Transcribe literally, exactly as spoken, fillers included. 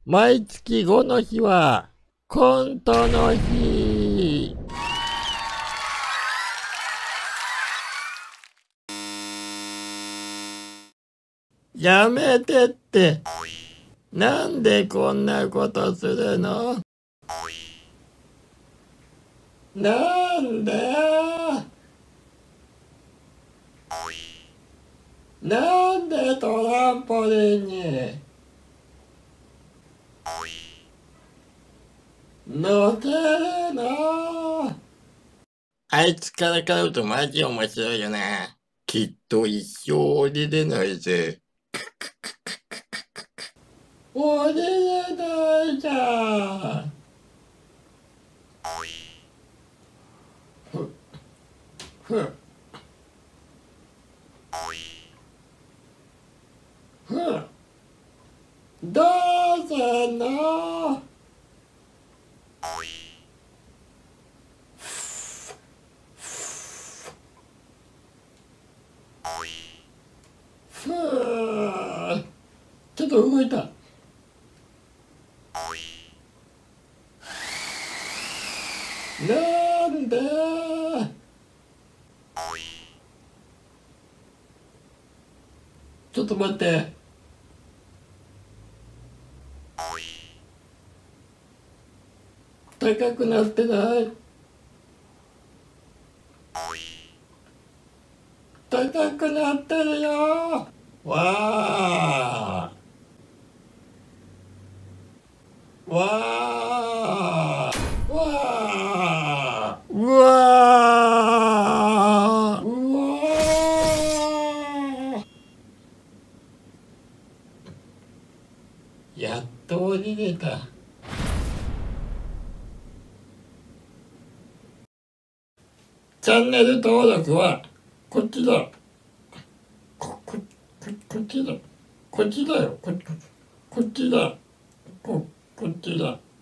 毎月ごの日は、コントの日。やめてって。なんでこんなことするの？なんで？なんでトランポリンに乗せるの？あいつからかうとマジ面白いよな。きっと一生降りれないぜ。降りれないじゃん。ふ、ふ、ふ。どうすんの？ふぅ。ちょっと動いた。なんで？ちょっと待って。高くなってない？高くなってるよ。わあ。わあ。わあ。うわあ。うわあ。やっと降りれた。チャンネル登録はこっちだ。こ、こ、こ、こっちだ。こっちだよ。こ、こ、こっちだ。こ、こっちだ。